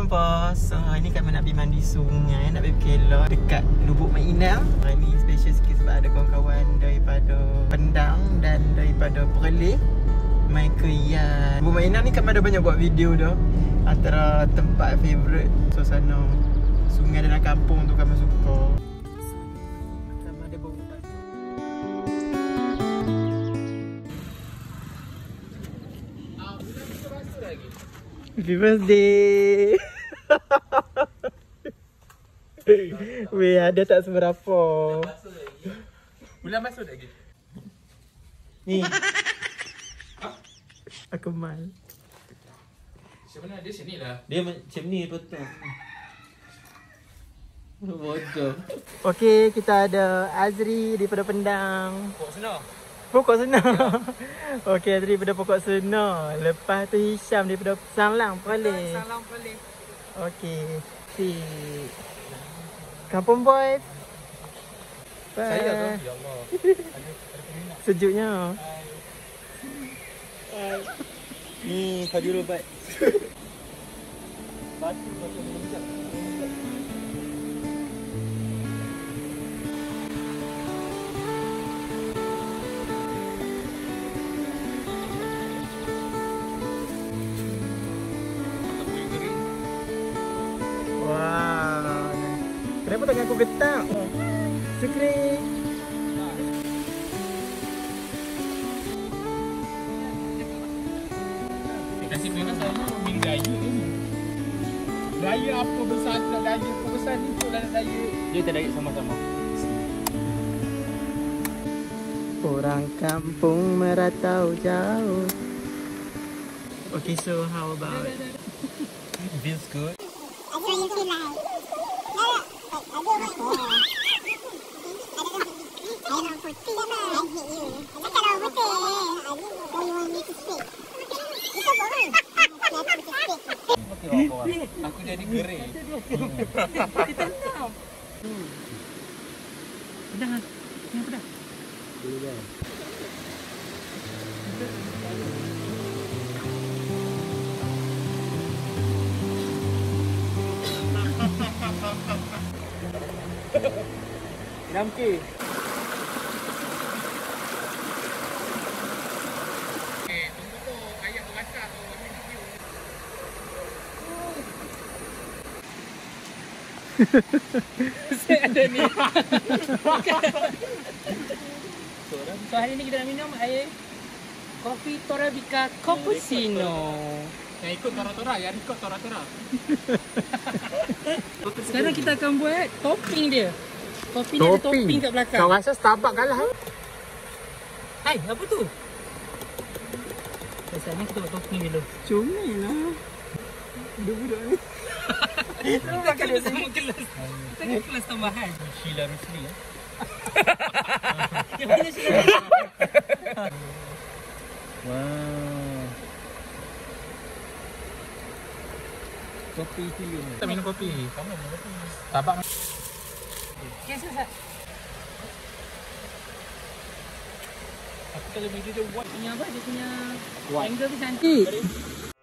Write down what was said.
jumpa. So hari ni kami nak pergi mandi sungai, nak pergi Kelah dekat Lubuk Mak Inang. Hari ni special sikit sebab ada kawan-kawan daripada Pendang dan daripada Perlis mai ke Yan. Lubuk Mak Inang ni kami ada banyak buat video dah. Antara tempat favourite suasana sungai dalam kampung tu kami suka. Kami ada bau pasir. Happy birthday. Weh, ada tak seberapa. Bulan masuk lagi. Ni. Aku mal. Sebenarnya dia sini lah. Dia macam ni betul. Bodoh. Okey, kita ada Azri daripada Pendang. Pokok Senar. Pokok Senar. Okey, Azri daripada Pokok Senar. Lepas tu Hisham daripada Sanglang Perlis. Salam Perlis. Okey. Si Kampung Boys. Saya tu. Ya Allah. Sejuknya. Ni Fajrul Bat. Batu menjak. Wow. Kenapa tangan aku getak? Sekering. Kasih mereka sama min gaya ni. Gaya apa besar nak gaya apa besar ni untuk nak gaya. Dia tak ada sama-sama. Orang kampung meratau jauh. Okay, so how about it? Feels good. How do you feel like? I don't putih lah. I hate you. I cakap dah putih. So you want me to speak? Itu boring. Aku to speak. Aku jadi gerai. Pedah. Yang pedah. Boleh dah. Namki. Tunggu tu ayam berasap tu ambil video. Saya ada ni. So hari ni kita nak minum air kopi Torabika Cappuccino. Yang ikut Tora-Tora, yang ikut Tora-Tora. Sekarang kita akan buat topping dia. Kopi ni ada topping kat belakang. Kau rasa Starbucks kalah? Hai, apa tu? Biasanya kita buat topping dulu. Comel lah. Budak-budak ni. Kita akan bersama kelas. Kita akan kelas tambahan. Sheila Rusli ya. Yang mana Sheila? Wow. Kopi film. Kita minum kopi. Kamu minum kopi. Tabak. Okay, selesai. Aku kalau video dia buat Punya apa? Dia punya White. angle tu cantik.